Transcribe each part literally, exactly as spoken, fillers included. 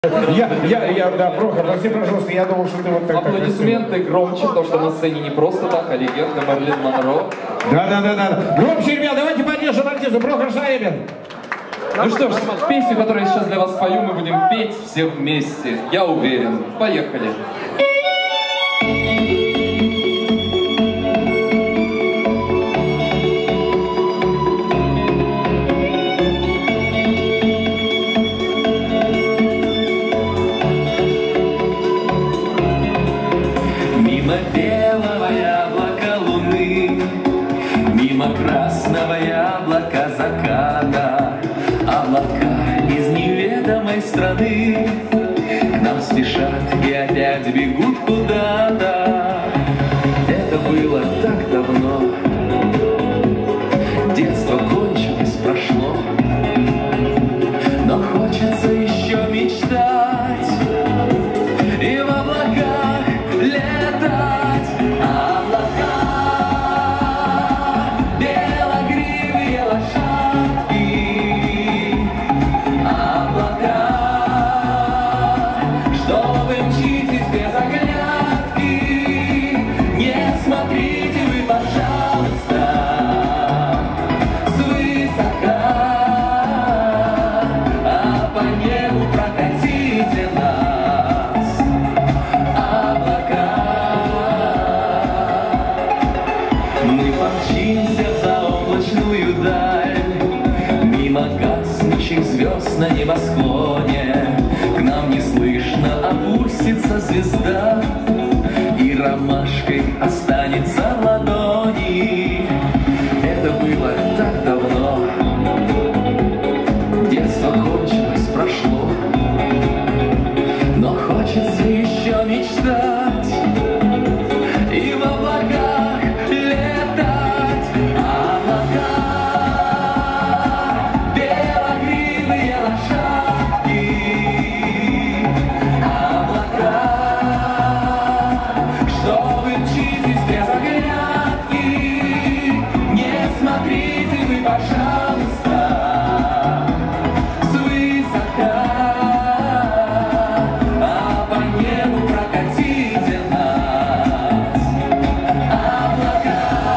Я, я, я, да, Прохор, прости, пожалуйста, я думал, что ты вот так. Аплодисменты так громче, потому что на сцене не просто так, а легенда Мерлин Монро. Да, да, да, да. Громче, ребят, давайте поддержим артиста Прохор Шарипин. Ну что ж, песню, которую я сейчас для вас спою, мы будем петь все вместе. Я уверен. Поехали. Мимо белого яблока луны, мимо красного яблока заката, облака из неведомой страны к нам спешат и опять бегут куда-то. Это было так давно, детство кончилось, прошло, но хочется еще мечтать и в облаках летать. Облака, белогривые лошадки, облака, что вы мчитесь без оглядки, не смотрите вы, пожалуйста, свысока, а по небу прокатите нас. Мы помчимся в заоблачную даль, мимо гаснущих звезд на небосклоне. К нам неслышно опустится звезда, и ромашкой останется в ладони. Это было так давно, детство кончилось, прошло, но хочется еще мечтать и в облаках летать. Облака, белогривые лошадки, облака, что вы мчитесь без оглядки, не смотрите вы, пожалуйста, свысока, а по небу прокатите нас. Облака.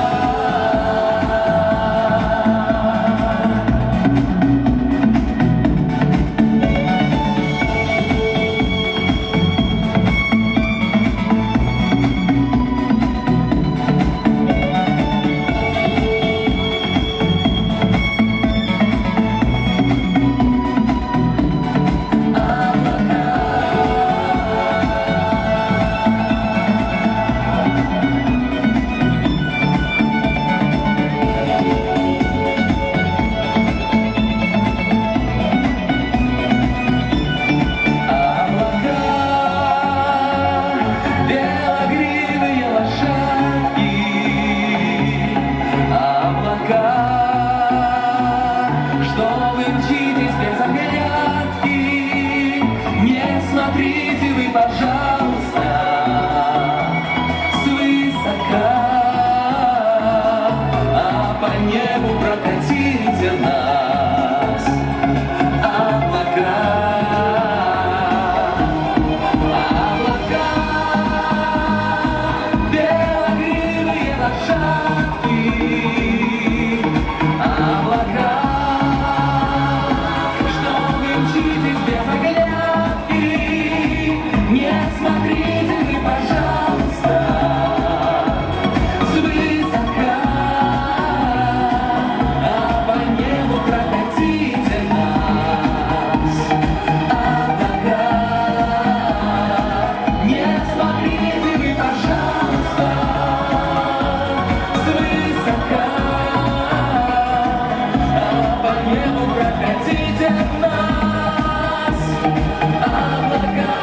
Белогривые лошадки, облака, что вы мчитесь без оглядки, не смотрите вы, пожалуйста, свысока, а по небу прокатите нас. Облака. Белогривые лошадки, облака, что вы мчитесь без оглядки, не смотрите вы, пожалуйста, свысока, а по небу прокатите нас. Облака, не смотрите вы, пожалуйста, свысока, а по небу прокатите нас. Облака.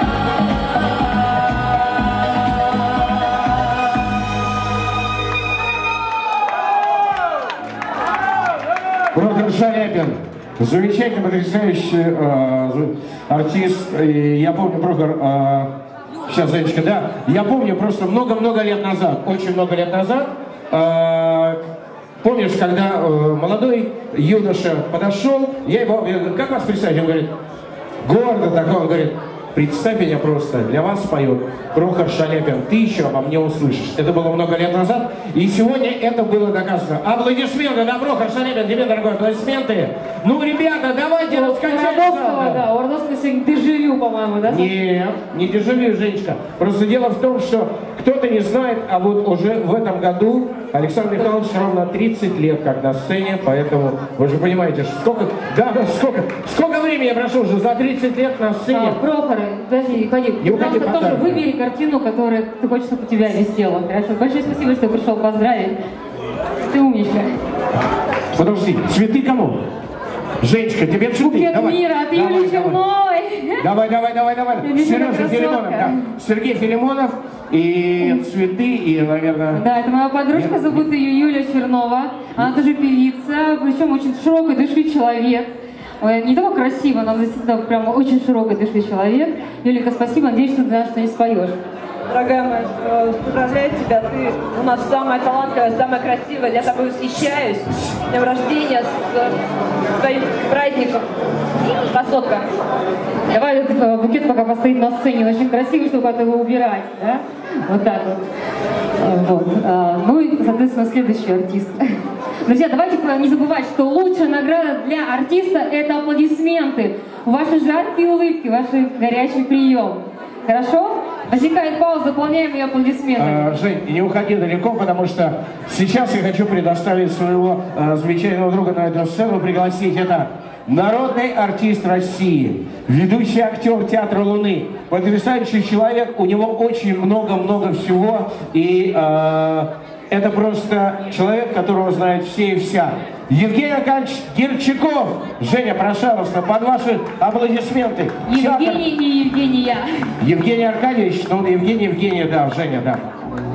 Прохор Шарипин, замечательный, потрясающий э, артист. И я помню, Прохор, э, сейчас, Занечка, да, я помню просто много-много лет назад, очень много лет назад, э, помнишь, когда э, молодой юноша подошел, я его, я говорю, как вас представить? Он говорит, гордо такой, он говорит, представь меня просто, для вас поет Прохор Шаляпин. Ты еще обо мне услышишь. Это было много лет назад, и сегодня это было доказано. Аплодисменты на Прохор Шаляпин. Тебе, дорогой, аплодисменты. Ну, ребята, давайте раскачаемся. Да, Ордовская сегодня дежавю, по-моему, да? Нет, не дежавю, Женечка. Просто дело в том, что кто-то не знает, а вот уже в этом году Александр Михайлович ровно тридцать лет как на сцене, поэтому вы же понимаете, что сколько, да, да, сколько, сколько времени я прошу уже за тридцать лет на сцене. А, Прохор, подожди, ходи. Не уходи, Пожалуйста, тоже подарок. выбери картину, которую ты хочешь, чтобы у тебя висела. Хорошо? Большое спасибо, что пришел поздравить. Ты умничка. Подожди, цветы кому? Женечка, тебе цветы? Букет Давай. мира от Давай, Юлии давай. Черной. Давай, давай, давай, давай. Юлия Сережа красотка. Филимонов, да. Сергей Филимонов и цветы, и, наверное... Да, это моя подружка, Нет, зовут ее Юля Чернова. Она тоже певица, причем очень широкой души человек. Ой, не только красиво, но действительно прям очень широкой души человек. Юлика, спасибо, надеюсь, что ты нас что-нибудь споешь. Дорогая моя, э, поздравляю тебя, ты у нас самая талантливая, самая красивая, я тобой восхищаюсь. С днем рождения, с э, твоим праздником. Красотка. Давай этот э, букет пока постоит на сцене, он очень красивый, чтобы куда-то его убирать, да? Вот так вот. Э, вот. А, ну и, соответственно, следующий артист. Друзья, давайте не забывать, что лучшая награда для артиста – это аплодисменты, ваши жаркие улыбки, ваш горячий прием. Хорошо? Возникает пауза, заполняем ее аплодисментами. А, Жень, не уходи далеко, потому что сейчас я хочу предоставить своего а, замечательного друга на эту сцену, пригласить. Это народный артист России, ведущий актер Театра Луны, потрясающий человек, у него очень много-много всего, и а, это просто человек, которого знают все и вся. Евгений Аркадьевич Герчаков. Женя, пожалуйста, под ваши аплодисменты. Евгений и Евгения. Евгений Аркадьевич, ну, Евгений, Евгения, да, Женя, да.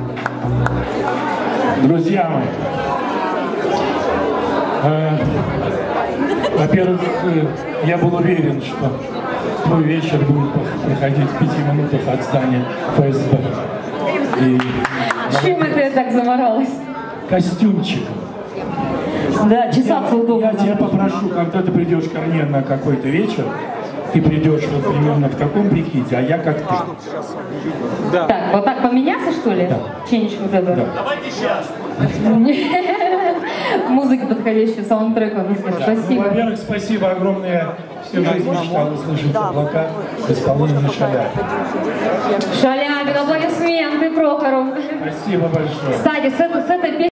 Друзья мои, э, во-первых, э, я был уверен, что мой вечер будет проходить в пяти минутах от здания ФСБ. И Чем это я так заморалась? костюмчик. Да, чесаться Я, удобно. я тебя попрошу, когда ты придешь ко мне на какой-то вечер, ты придешь вот примерно в таком прикиде, а я как ты. Так, вот так поменяться, что ли? Да. Чинить вот это? Да. Музыка подходящая, саундтрек. Ну, Спасибо. во-первых, спасибо огромное. Всю жизнь мечтал услышать облака в исполнении Шаляпина. Шаляпин, аплодисменты Прохору. Спасибо большое. Кстати, с этой, с этой песней